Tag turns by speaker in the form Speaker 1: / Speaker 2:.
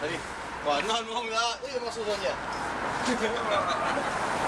Speaker 1: Ready? Right, nothing wrong with that. Look at your muscles on you.